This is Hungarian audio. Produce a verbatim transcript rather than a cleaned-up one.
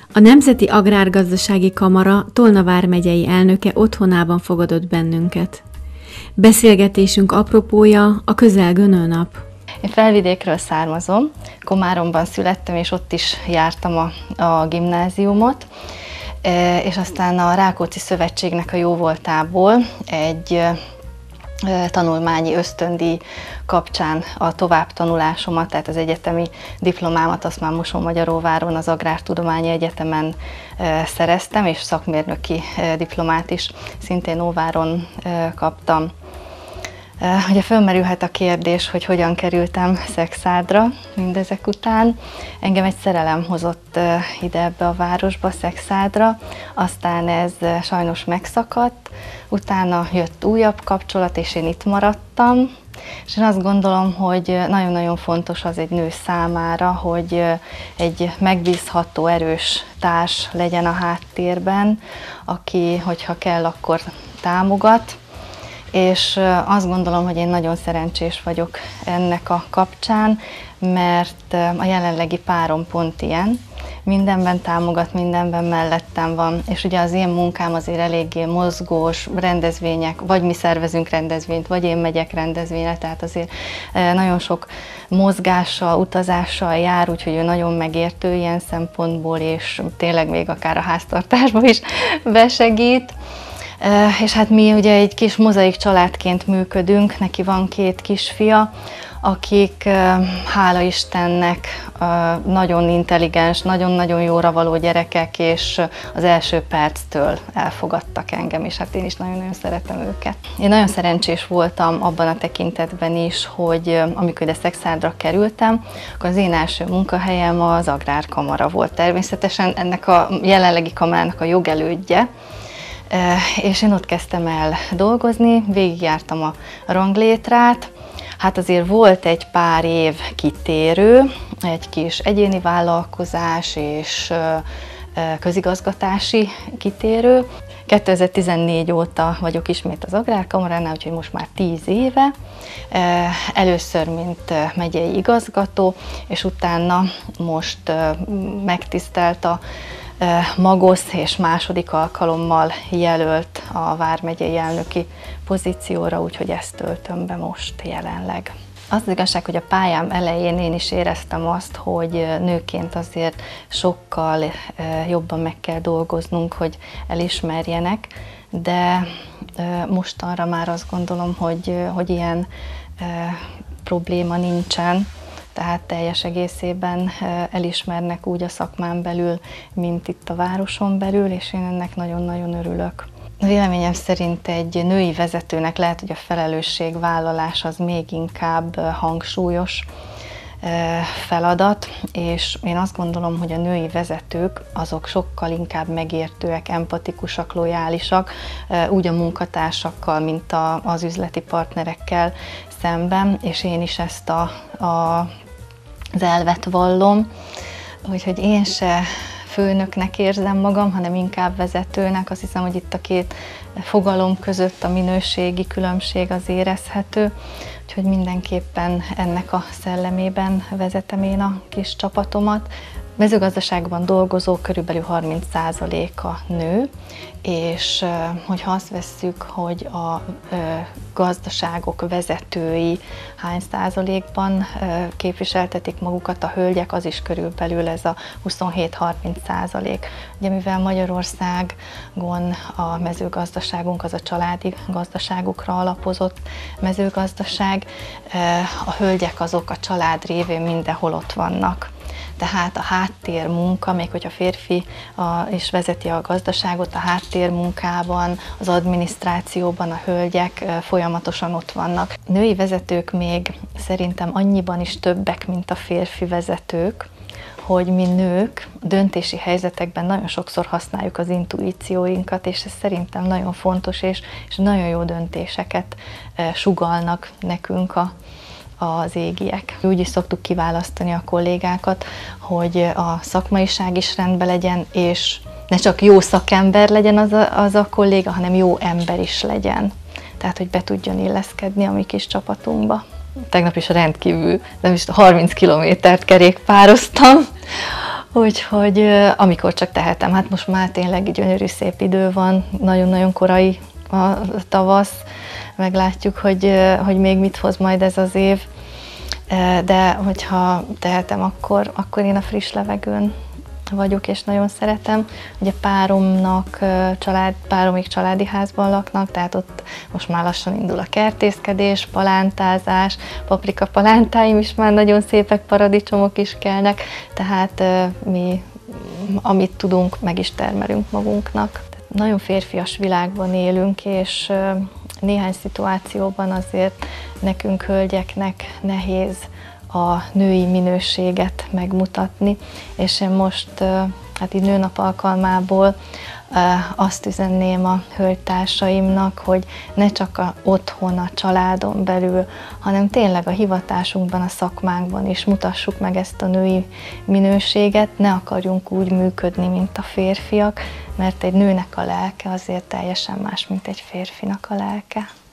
A Nemzeti Agrárgazdasági Kamara Tolna vármegyei elnöke otthonában fogadott bennünket. Beszélgetésünk apropója a közelgő nőnap. Én Felvidékről származom, Komáromban születtem, és ott is jártam a, a gimnáziumot, és aztán a Rákóczi Szövetségnek a jóvoltából egy tanulmányi ösztöndíj kapcsán a továbbtanulásomat, tehát az egyetemi diplomámat azt már Mosonmagyaróváron, az Agrártudományi Egyetemen szereztem, és szakmérnöki diplomát is szintén Óváron kaptam. Ugye fölmerülhet a kérdés, hogy hogyan kerültem Szekszádra mindezek után. Engem egy szerelem hozott ide ebbe a városba, Szekszádra, aztán ez sajnos megszakadt, utána jött újabb kapcsolat, és én itt maradtam. És én azt gondolom, hogy nagyon-nagyon fontos az egy nő számára, hogy egy megbízható, erős társ legyen a háttérben, aki, hogyha kell, akkor támogat. És azt gondolom, hogy én nagyon szerencsés vagyok ennek a kapcsán, mert a jelenlegi párom pont ilyen, mindenben támogat, mindenben mellettem van, és ugye az én munkám azért eléggé mozgós, rendezvények, vagy mi szervezünk rendezvényt, vagy én megyek rendezvényre, tehát azért nagyon sok mozgással, utazással jár, úgyhogy ő nagyon megértő ilyen szempontból, és tényleg még akár a háztartásban is besegít. És hát mi ugye egy kis mozaik családként működünk, neki van két kisfia, akik hála Istennek nagyon intelligens, nagyon-nagyon jóra való gyerekek, és az első perctől elfogadtak engem, és hát én is nagyon-nagyon szeretem őket. Én nagyon szerencsés voltam abban a tekintetben is, hogy amikor ide Szekszádra kerültem, akkor az én első munkahelyem az Agrárkamara volt. Természetesen ennek a jelenlegi kamarának a jogelődje, és én ott kezdtem el dolgozni, végigjártam a ranglétrát. Hát azért volt egy pár év kitérő, egy kis egyéni vállalkozás és közigazgatási kitérő. kétezer-tizennégy óta vagyok ismét az Agrárkamaránál, úgyhogy most már tíz éve. Először, mint megyei igazgató, és utána most megtisztelt a Magosz, és második alkalommal jelölt a vármegyei elnöki pozícióra, úgyhogy ezt töltöm be most jelenleg. Az igazság, hogy a pályám elején én is éreztem azt, hogy nőként azért sokkal jobban meg kell dolgoznunk, hogy elismerjenek, de mostanra már azt gondolom, hogy, hogy ilyen probléma nincsen. Tehát teljes egészében elismernek úgy a szakmán belül, mint itt a városon belül, és én ennek nagyon-nagyon örülök. Véleményem szerint egy női vezetőnek lehet, hogy a felelősségvállalás az még inkább hangsúlyos feladat, és én azt gondolom, hogy a női vezetők azok sokkal inkább megértőek, empatikusak, lojálisak, úgy a munkatársakkal, mint a, az üzleti partnerekkel szemben, és én is ezt a, a, az elvet vallom, úgyhogy én se főnöknek érzem magam, hanem inkább vezetőnek. Azt hiszem, hogy itt a két fogalom között a minőségi különbség az érezhető, úgyhogy mindenképpen ennek a szellemében vezetem én a kis csapatomat. Mezőgazdaságban dolgozó körülbelül harminc százaléka nő, és hogyha azt vesszük, hogy a gazdaságok vezetői hány százalékban képviseltetik magukat a hölgyek, az is körülbelül ez a huszonhét-harminc százalék. Ugye mivel Magyarországon a mezőgazdaságunk az a családi gazdaságokra alapozott mezőgazdaság, a hölgyek azok a család révén mindenhol ott vannak. Tehát a háttérmunka, még hogyha férfi a, is vezeti a gazdaságot, a háttérmunkában, az adminisztrációban a hölgyek folyamatosan ott vannak. Női vezetők még szerintem annyiban is többek, mint a férfi vezetők, hogy mi nők döntési helyzetekben nagyon sokszor használjuk az intuícióinkat, és ez szerintem nagyon fontos, és, és nagyon jó döntéseket sugallnak nekünk a az égiek. Úgy is szoktuk kiválasztani a kollégákat, hogy a szakmaiság is rendben legyen, és ne csak jó szakember legyen az a, az a kolléga, hanem jó ember is legyen. Tehát, hogy be tudjon illeszkedni a mi kis csapatunkba. Tegnap is rendkívül, nem is harminc kilométert kerékpároztam Úgyhogy amikor csak tehetem, hát most már tényleg gyönyörű szép idő van, nagyon-nagyon korai a tavasz, meglátjuk, hogy, hogy még mit hoz majd ez az év, de hogyha tehetem, akkor, akkor én a friss levegőn vagyok, és nagyon szeretem. Ugye páromnak, család, páromik családi házban laknak, tehát ott most már lassan indul a kertészkedés, palántázás, paprika palántáim is már nagyon szépek, paradicsomok is kelnek, tehát mi, amit tudunk, meg is termelünk magunknak. Nagyon férfias világban élünk, és néhány szituációban azért nekünk, hölgyeknek nehéz a női minőséget megmutatni, és én most hát így nőnap alkalmából azt üzenném a hölgytársaimnak, hogy ne csak a otthon, a családon belül, hanem tényleg a hivatásunkban, a szakmánkban is mutassuk meg ezt a női minőséget, ne akarjunk úgy működni, mint a férfiak, mert egy nőnek a lelke azért teljesen más, mint egy férfinak a lelke.